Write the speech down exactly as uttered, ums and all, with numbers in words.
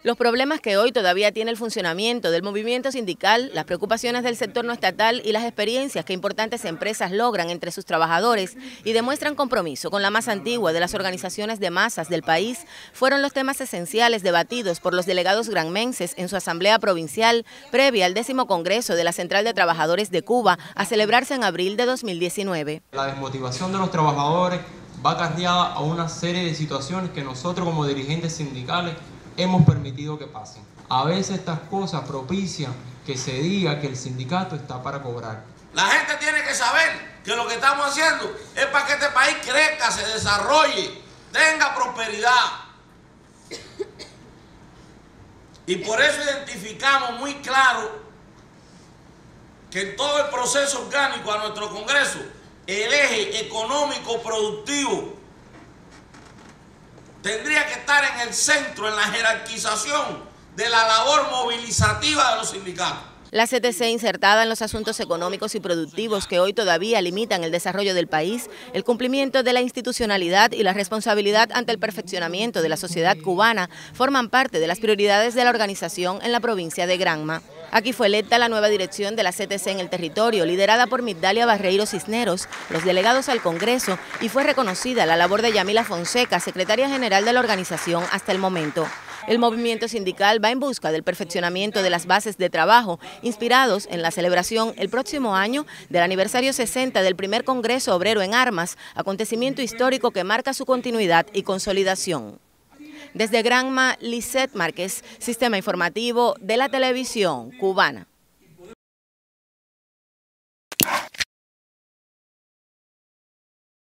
Los problemas que hoy todavía tiene el funcionamiento del movimiento sindical, las preocupaciones del sector no estatal y las experiencias que importantes empresas logran entre sus trabajadores y demuestran compromiso con la más antigua de las organizaciones de masas del país, fueron los temas esenciales debatidos por los delegados granmenses en su asamblea provincial previa al décimo Congreso de la Central de Trabajadores de Cuba a celebrarse en abril de dos mil diecinueve. La desmotivación de los trabajadores va acarreada a una serie de situaciones que nosotros como dirigentes sindicales hemos permitido que pasen. A veces estas cosas propician que se diga que el sindicato está para cobrar. La gente tiene que saber que lo que estamos haciendo es para que este país crezca, se desarrolle, tenga prosperidad. Y por eso identificamos muy claro que en todo el proceso orgánico a nuestro Congreso, el eje económico productivo tendría que estar en el centro, en la jerarquización de la labor movilizativa de los sindicatos. La C T C, insertada en los asuntos económicos y productivos que hoy todavía limitan el desarrollo del país, el cumplimiento de la institucionalidad y la responsabilidad ante el perfeccionamiento de la sociedad cubana forman parte de las prioridades de la organización en la provincia de Granma. Aquí fue electa la nueva dirección de la C T C en el territorio, liderada por Migdalia Barreiro Cisneros, los delegados al Congreso, y fue reconocida la labor de Yamila Fonseca, secretaria general de la organización hasta el momento. El movimiento sindical va en busca del perfeccionamiento de las bases de trabajo, inspirados en la celebración el próximo año del aniversario sesenta del primer Congreso Obrero en Armas, acontecimiento histórico que marca su continuidad y consolidación. Desde Granma, Lisette Márquez, Sistema Informativo de la Televisión Cubana.